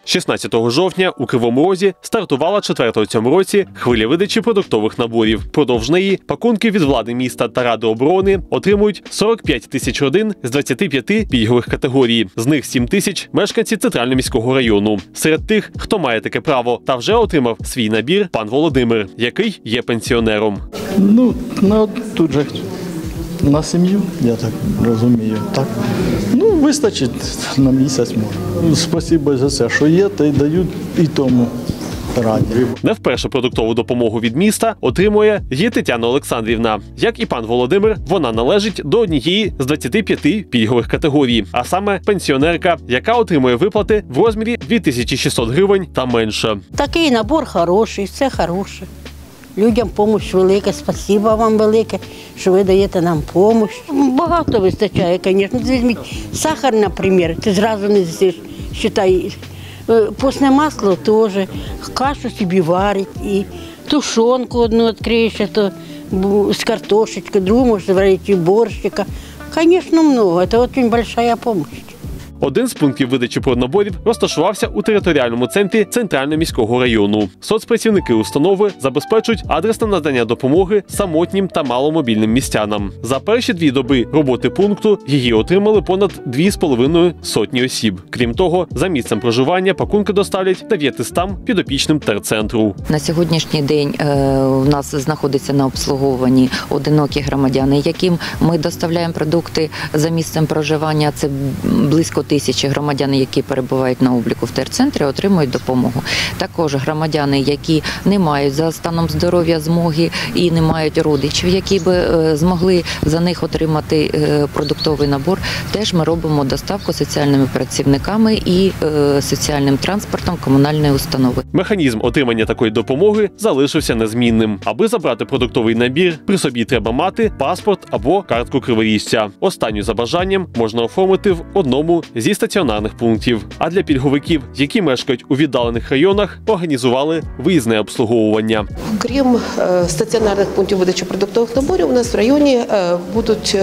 16 жовтня у Кривому Розі стартувала 4-та у цьому році хвиля видачі продуктових наборів. Впродовж неї пакунки від влади міста та Ради оборони отримують 45 тисяч родин з 25 пільгових категорій. З них 7 тисяч – мешканці Центрально-міського району. Серед тих, хто має таке право та вже отримав свій набір, пан Володимир, який є пенсіонером. Тут же на сім'ю, я так розумію. Так. Вистачить на місяць може. Спасибо за це, що є, та й дають і тому раді. Не вперше продуктову допомогу від міста отримує і Тетяна Олександрівна. Як і пан Володимир, вона належить до однієї з 25 пільгових категорій, а саме пенсіонерка, яка отримує виплати в розмірі 2600 гривень та менше. Такий набор хороший, все хороше. Людям допомога велика, спасибо вам велике, що ви даєте нам допомогу. Багато вистачає, звісно. Візьміть сахар, наприклад, ти зразу не з'їш, считай. Постне масло теж, кашу собі варить, і тушонку одну відкриєш, то з картошечкою, другу можна варити борщика. Звісно, много, це дуже велика допомога. Один з пунктів видачі проднаборів розташувався у територіальному центрі Центрально-міського району. Соцпрацівники установи забезпечують адресне надання допомоги самотнім та маломобільним містянам. За перші 2 доби роботи пункту її отримали понад 2,5 сотні осіб. Крім того, за місцем проживання пакунки доставлять 900 підопічним терцентру. На сьогоднішній день у нас знаходиться на обслуговуванні одинокі громадяни, яким ми доставляємо продукти за місцем проживання. Це близько 1000 громадян, які перебувають на обліку в терцентрі, отримують допомогу. Також громадяни, які не мають за станом здоров'я змоги і не мають родичів, які би змогли за них отримати продуктовий набор, теж ми робимо доставку соціальними працівниками і соціальним транспортом комунальної установи. Механізм отримання такої допомоги залишився незмінним. Аби забрати продуктовий набір, при собі треба мати паспорт або картку криворіжця. Останню за бажанням можна оформити в одному зі стаціонарних пунктів. А для пільговиків, які мешкають у віддалених районах, організували виїзне обслуговування. Крім стаціонарних пунктів видачі продуктових наборів, у нас в районі будуть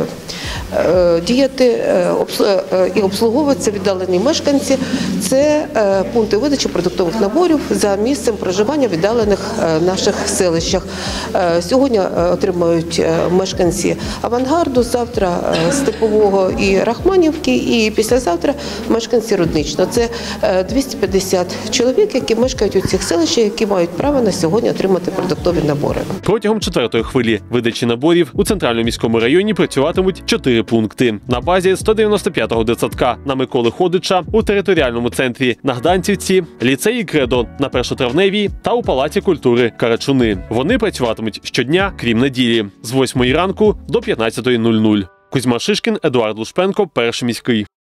діяти і обслуговуватися віддалені мешканці. Це пункти видачі продуктових наборів за місцем проживання в віддалених наших селищах. Сьогодні отримають мешканці Авангарду, завтра Степового і Рахманівки, і післязавтра мешканці Рудничного. Це 250 чоловік, які мешкають у цих селищах, які мають право на сьогодні отримати продуктові набори. Протягом 4-ї хвилі видачі наборів у Центрально-міському районі працюватимуть 4 пункти. На базі 195-го дитсадка на Миколи Ходича, у територіальному центрі на Гданцівці, ліцеї Кредо на Першотравневій та у Палаці культури Карачуни. Вони працюватимуть щодня, крім неділі, з 8 ранку до 15:00. Кузьма Шишкін, Едуард Лушпенко, Перший міський.